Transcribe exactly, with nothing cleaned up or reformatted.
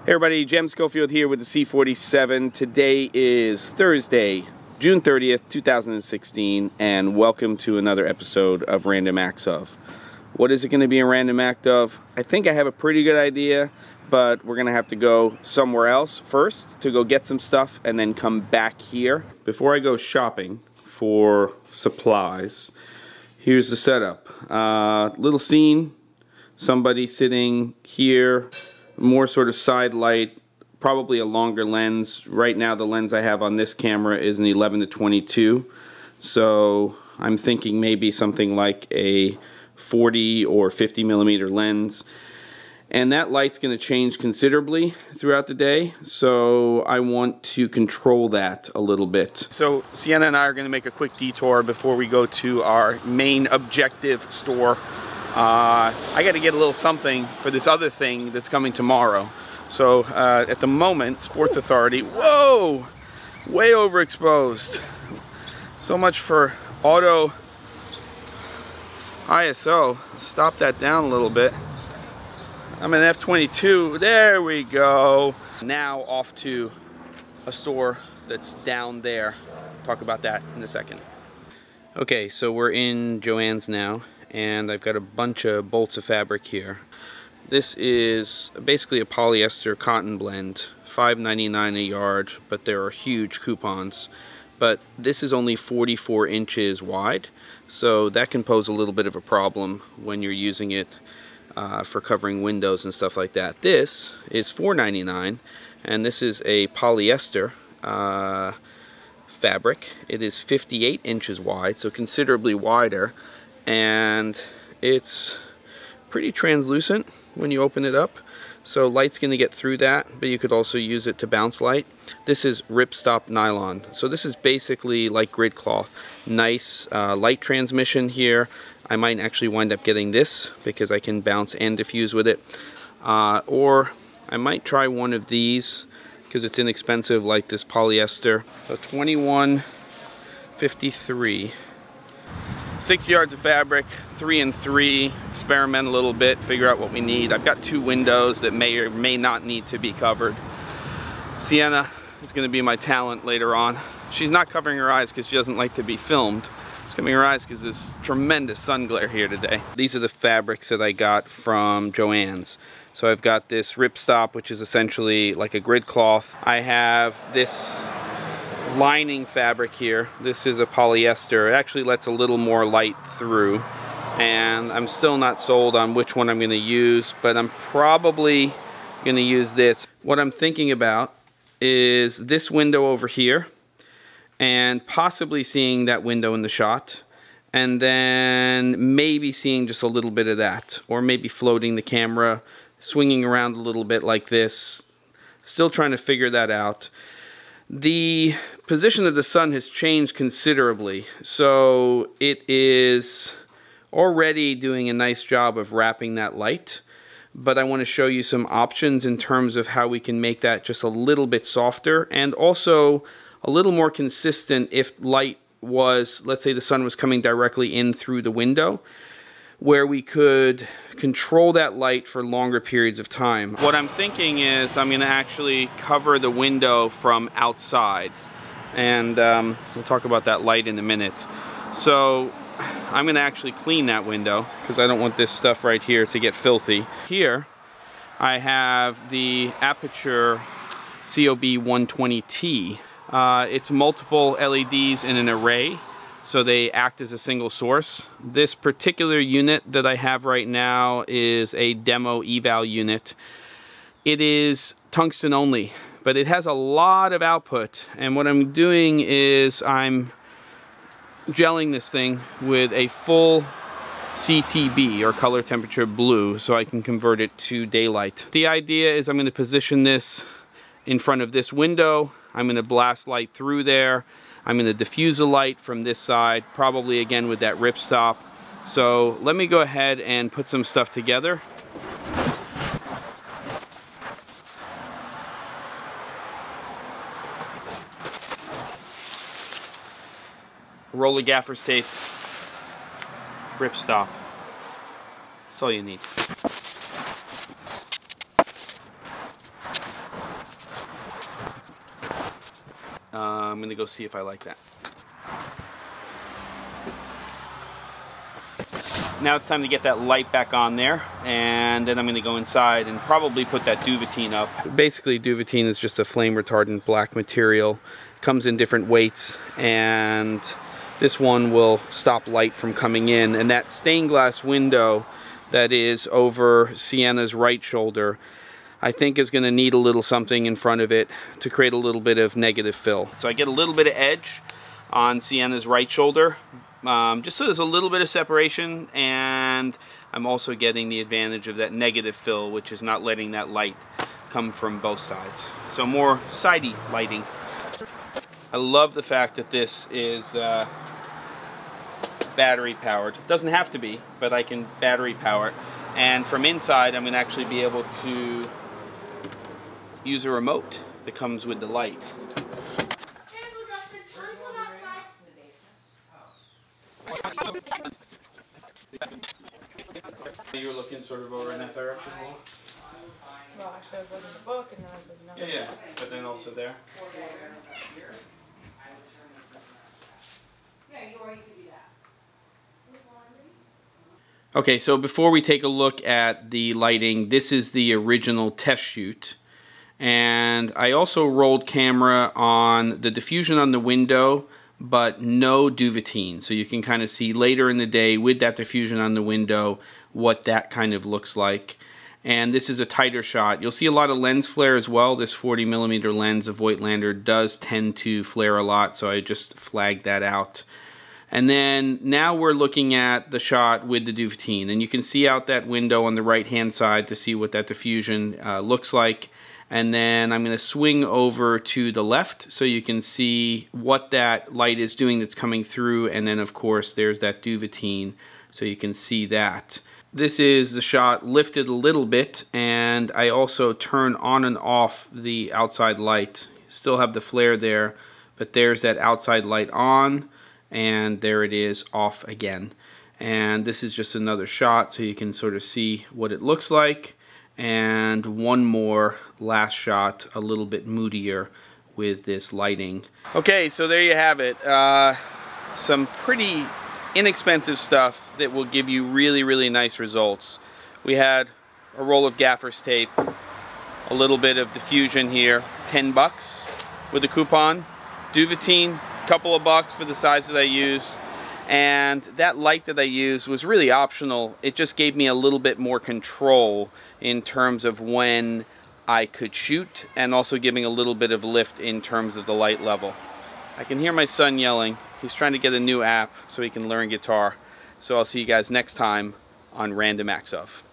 Hey everybody, Jem Schofield here with the C forty-seven. Today is Thursday, June thirtieth, two thousand sixteen, and welcome to another episode of Random Acts Of. What is it going to be a random act of? I think I have a pretty good idea, but we're going to have to go somewhere else first to go get some stuff and then come back here. Before I go shopping for supplies, here's the setup. Uh, little scene, somebody sitting here, more sort of side light, probably a longer lens. Right now the lens I have on this camera is an eleven to twenty-two, so I'm thinking maybe something like a forty or fifty millimeter lens, and that light's going to change considerably throughout the day, so I want to control that a little bit. So Sienna and I are going to make a quick detour before we go to our main objective store. Uh, I got to get a little something for this other thing that's coming tomorrow. So uh, at the moment, Sports Authority, whoa, way overexposed. So much for auto I S O. Stop that down a little bit. I'm an F twenty-two. There we go. Now off to a store that's down there. Talk about that in a second. Okay, so we're in Joann's now, and I've got a bunch of bolts of fabric here. This is basically a polyester cotton blend, five ninety-nine a yard, but there are huge coupons. But this is only forty-four inches wide, so that can pose a little bit of a problem when you're using it uh, for covering windows and stuff like that. This is four ninety-nine, and this is a polyester uh, fabric. It is fifty-eight inches wide, so considerably wider, and it's pretty translucent when you open it up, so light's going to get through that, but you could also use it to bounce light. This is ripstop nylon, so this is basically like grid cloth. Nice uh, light transmission here. I might actually wind up getting this because I can bounce and diffuse with it, uh, or I might try one of these because it's inexpensive, like this polyester. So twenty-one fifty-three. Six yards of fabric, three and three, experiment a little bit, figure out what we need. I've got two windows that may or may not need to be covered. Sienna is going to be my talent later on. She's not covering her eyes because she doesn't like to be filmed. She's covering her eyes because there's tremendous sun glare here today. These are the fabrics that I got from Joann's. So I've got this ripstop, which is essentially like a grid cloth. I have this lining fabric here. This is a polyester. It actually lets a little more light through, and I'm still not sold on which one I'm going to use, but I'm probably going to use this. What I'm thinking about is this window over here, and possibly seeing that window in the shot, and then maybe seeing just a little bit of that, or maybe floating the camera, swinging around a little bit like this. Still trying to figure that out. The position of the sun has changed considerably, so it is already doing a nice job of wrapping that light, but I want to show you some options in terms of how we can make that just a little bit softer and also a little more consistent if light was, let's say the sun was coming directly in through the window, where we could control that light for longer periods of time. What I'm thinking is I'm going to actually cover the window from outside, and um, we'll talk about that light in a minute. So I'm going to actually clean that window because I don't want this stuff right here to get filthy. Here I have the Aputure C O B one twenty T. Uh, it's multiple L E Ds in an array, so they act as a single source. This particular unit that I have right now is a demo eval unit. It is tungsten only, but it has a lot of output, and what I'm doing is I'm gelling this thing with a full C T B, or color temperature blue, so I can convert it to daylight. The idea is I'm going to position this in front of this window. I'm going to blast light through there. I'm going to diffuse the light from this side, probably again with that ripstop. So let me go ahead and put some stuff together. Roll of gaffer's tape, ripstop. That's all you need. going to go see if I like that. Now it's time to get that light back on there, and then I'm going to go inside and probably put that Duvetine up. Basically, Duvetine is just a flame retardant black material. It comes in different weights, and this one will stop light from coming in. And that stained glass window that is over Sienna's right shoulder, I think is going to need a little something in front of it to create a little bit of negative fill. So I get a little bit of edge on Sienna's right shoulder, um, just so there's a little bit of separation, and I'm also getting the advantage of that negative fill, which is not letting that light come from both sides. So more sidey lighting. I love the fact that this is uh, battery powered. It doesn't have to be, but I can battery power it. And from inside, I'm going to actually be able to use a remote that comes with the light. You were looking sort of over in that direction? Well, actually I was looking at the book and then I was looking up. Yeah, yeah, but then also there. Okay, so before we take a look at the lighting, this is the original test shoot. And I also rolled camera on the diffusion on the window, but no Duvetine. So you can kind of see later in the day with that diffusion on the window what that kind of looks like. And this is a tighter shot. You'll see a lot of lens flare as well. This forty millimeter lens of Voigtlander does tend to flare a lot, so I just flagged that out. And then now we're looking at the shot with the Duvetine, and you can see out that window on the right hand side to see what that diffusion uh, looks like. And then I'm going to swing over to the left so you can see what that light is doing that's coming through, and then of course there's that Duvetine, so you can see that. This is the shot lifted a little bit, and I also turn on and off the outside light. Still have the flare there, but there's that outside light on, and there it is off again. And this is just another shot so you can sort of see what it looks like. And one more last shot, a little bit moodier with this lighting. Okay, so there you have it. Uh, some pretty inexpensive stuff that will give you really, really nice results. We had a roll of gaffer's tape, a little bit of diffusion here, ten bucks with a coupon, Duvetine, couple of bucks for the size that I use, and that light that I used was really optional. It just gave me a little bit more control in terms of when I could shoot, and also giving a little bit of lift in terms of the light level. I can hear my son yelling. He's trying to get a new app so he can learn guitar. So I'll see you guys next time on Random Acts Of.